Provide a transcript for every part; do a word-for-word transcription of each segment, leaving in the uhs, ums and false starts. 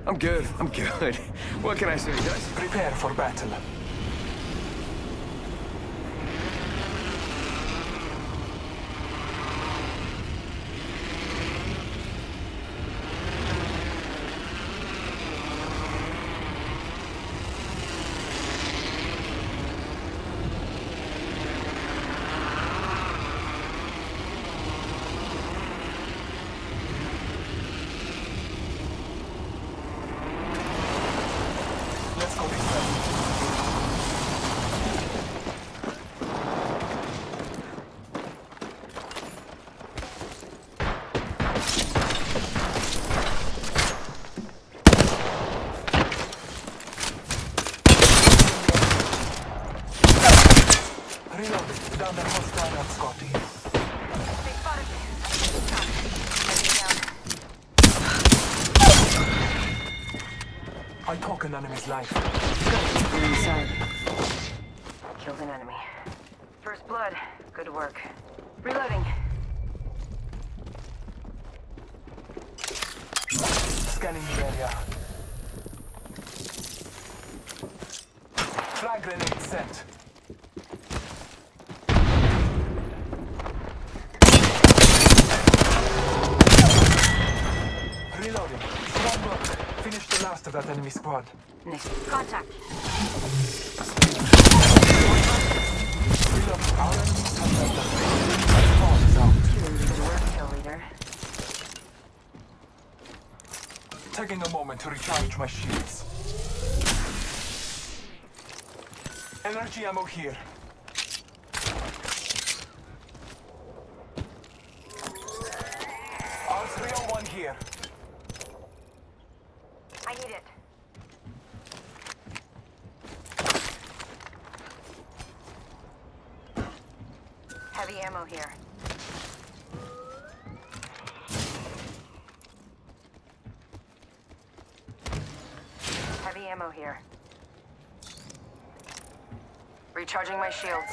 I'm good. I'm good. What can I say? Can I say? Prepare for battle. I took an enemy's life. Good. Inside. Killed an enemy. First blood. Good work. Reloading. Scanning the area. Frag grenade set. Reloading. Strong work. Finish the last of that enemy squad. Next. Contact. Reload. Our enemies have left us. My squad is out. Good work, kill leader. Taking a moment to recharge my shields. Energy ammo here. R three oh one here. I need it. Heavy ammo here. Heavy ammo here. Recharging my shields.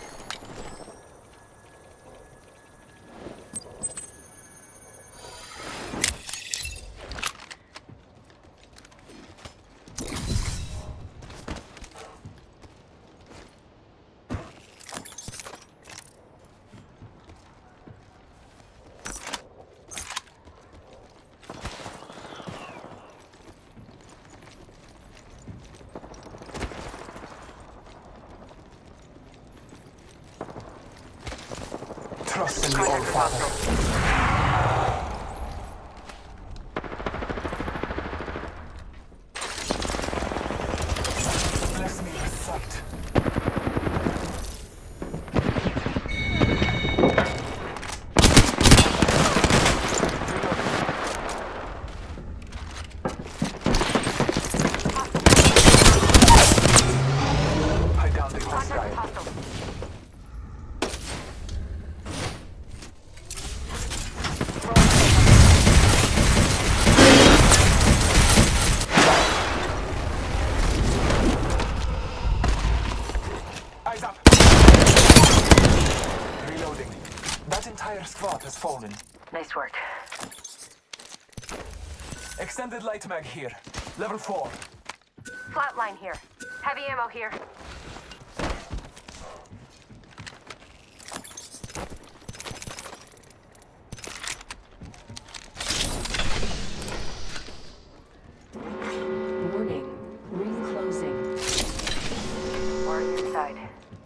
Trust in the All Father. Bless me with sight. I downed the last guy. Eyes up! Reloading. That entire squad has fallen. Nice work. Extended light mag here. Level four. Flatline here. Heavy ammo here. Warning. Ring closing. Warrior side.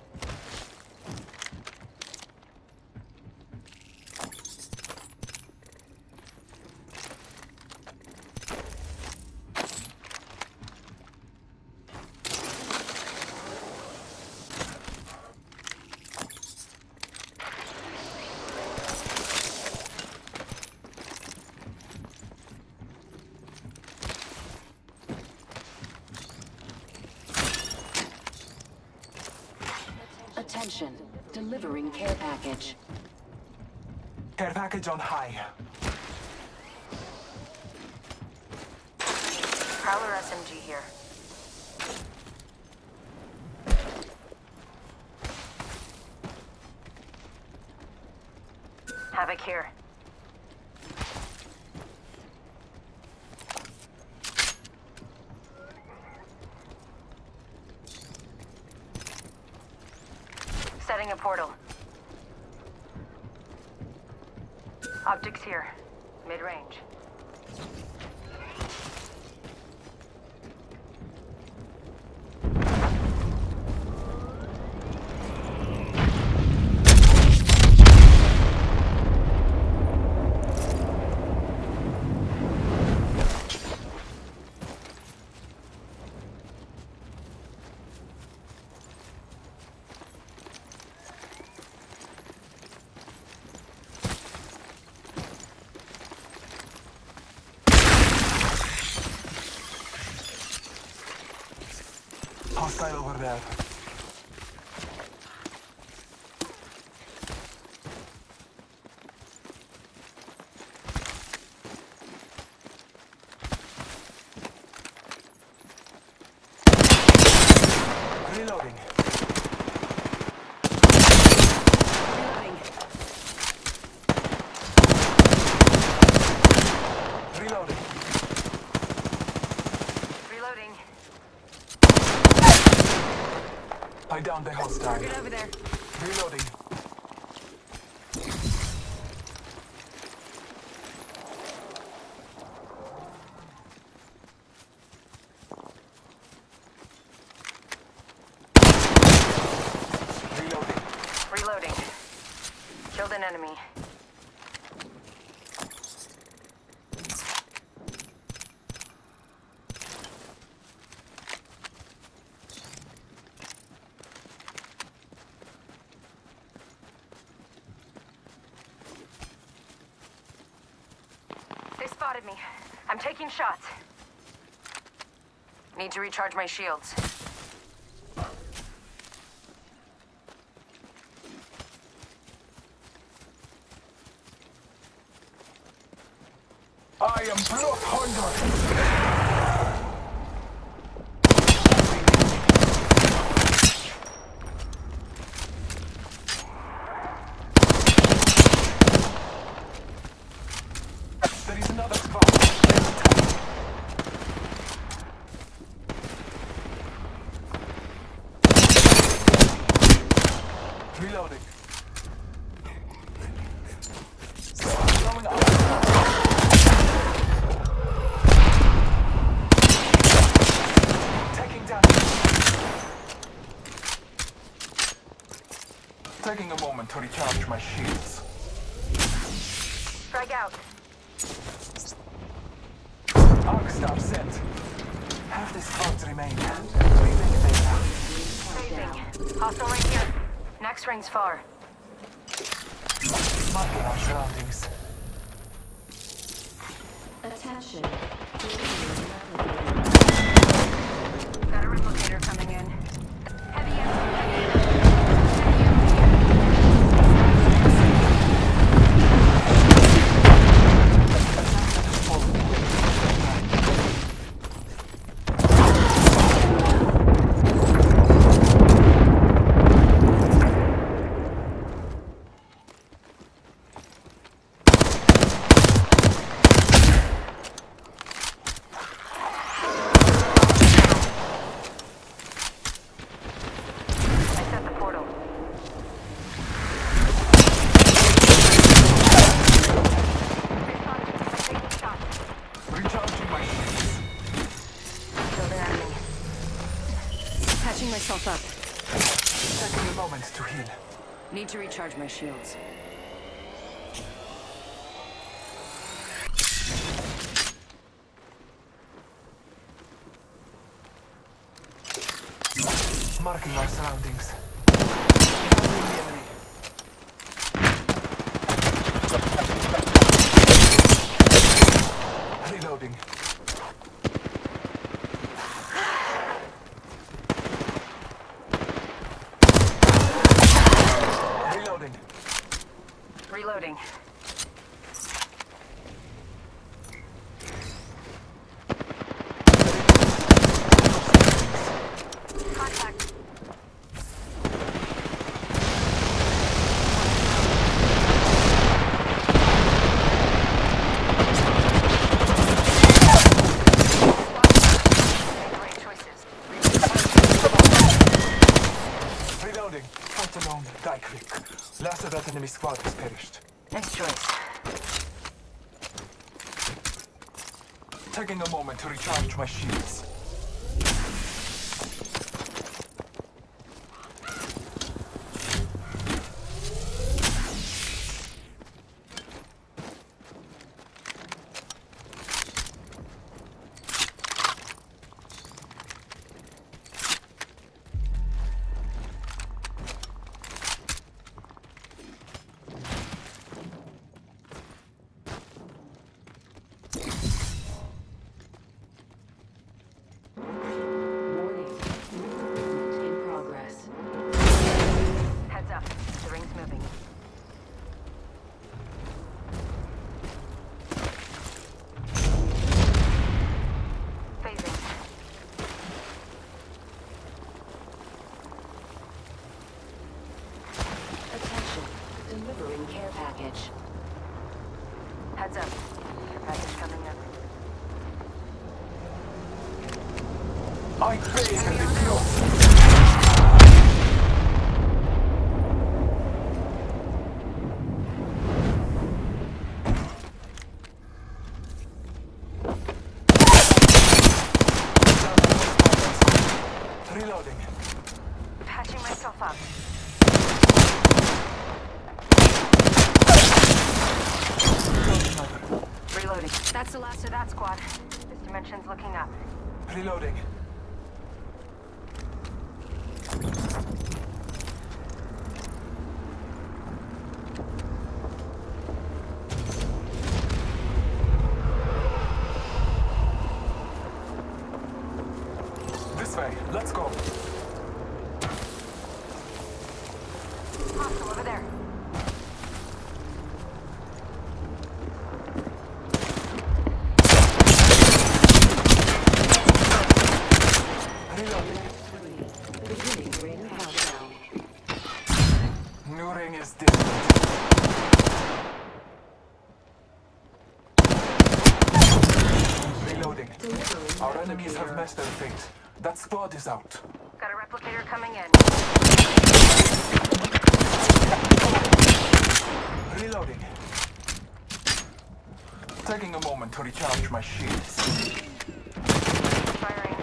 Attention. Delivering care package. Care package on high. Prowler S M G here. Havoc here. Spotting a portal. Optics here. Mid-range. Hostile over there. Reloading. Reloading. Reloading. I downed the hostile. Target over there. Reloading. Reloading. Reloading. Killed an enemy. They spotted me. I'm taking shots. Need to recharge my shields. I am blood hungry. There is another spot. Reloading. Coming up. Taking damage. Taking a moment to recharge my shields. Frag out. Arc star sent. Half the squads remain. Breathing data. Phasing. Hostile right here. Next ring's far. Marking our surroundings. Attention. Got a replicator coming in. Heavy ammo. Patching myself up. Taking a moment to heal. Need to recharge my shields. Marking our surroundings. Encountering the enemy. Reloading. Reloading. Reloading. Contact. Most of that enemy squad has perished. Nice choice. Taking a moment to recharge my shields. Delivering care package. Heads up. Care package coming up. I pay for the fuel. Reloading. Patching myself up. Reloading. That's the last of that squad. This dimension's looking up. Reloading. This way. Let's go. Hostile over there. Beginning ring countdown. New ring is distant. Reloading. Our enemies have met their fate. That squad is out. Got a replicator coming in. Reloading. Taking a moment to recharge my shields. Firing.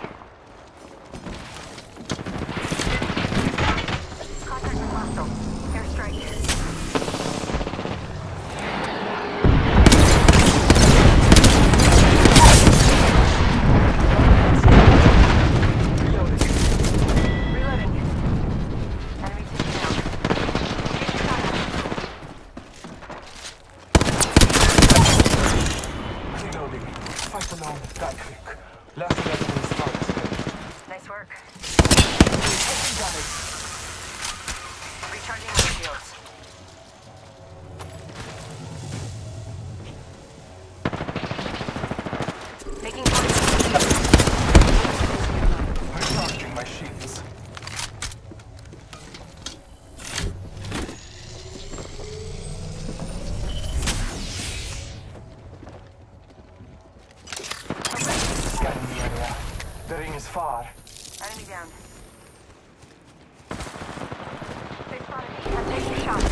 Contact with hostile. Airstrike. Reloading. Reloading. Enemy taken out. Reloading. Fight alone. That quick. Last enemy starts. Nice work. Taking damage. Recharging my shields. Making contact. Recharging my shields. Scanning the area. The ring is far. Enemy down. They spotted me. I'm taking shots.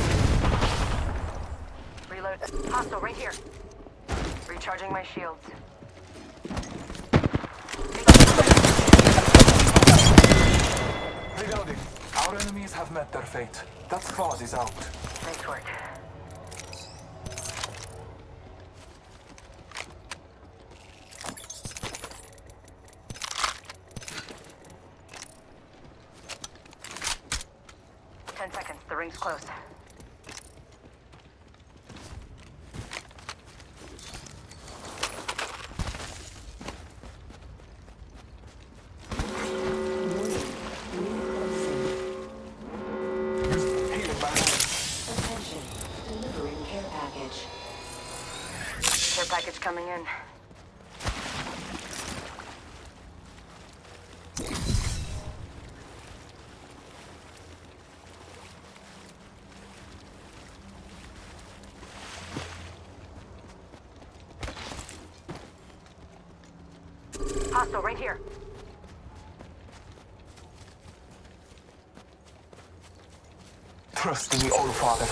Reload. Hostile right here. Recharging my shields. Reloading. Our enemies have met their fate. That squad is out. Nice work. Ten seconds. The ring's close. Healing my hand. Attention. Delivering care package. Care package coming in. Hostile right here. trust in the All Father.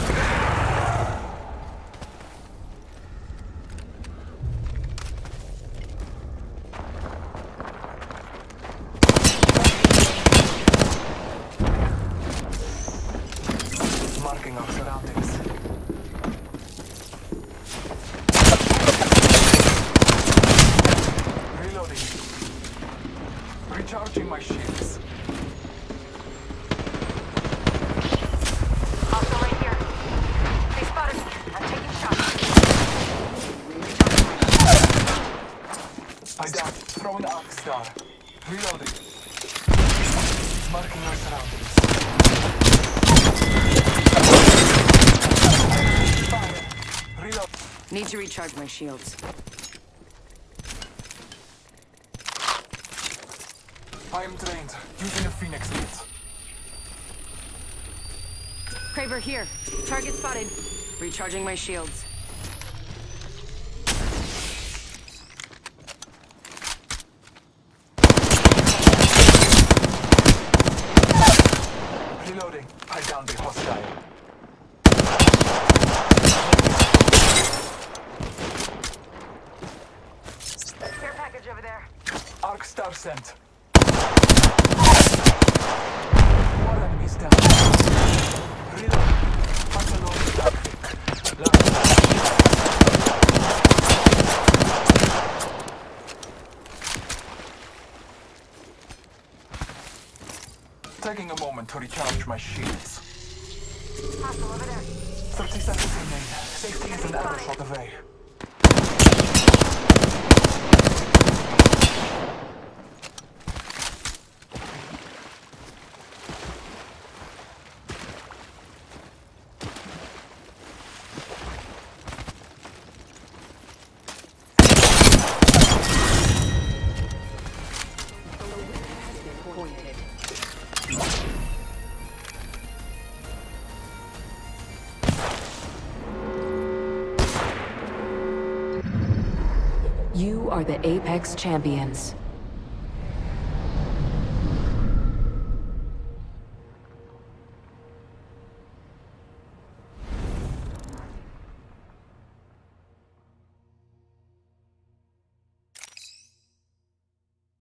Marking our surroundings. Reloading. Recharging my shields. Also right here. They spotted me. I'm taking shots. I down. Throwing arc star. Reloading. Marking our surroundings. Fire. Reload. Need to recharge my shields. I am drained. Using a Phoenix kit. Kraber here. Target spotted. Recharging my shields. Reloading. I downed the hostile. Care package over there. Arc star sent. One enemy's down. Reload. Pass along the tactic. Taking a moment to recharge my shields. Hostile over there. thirty seconds remain. Safety is an arrow shot away. Pointed. You are the Apex champions.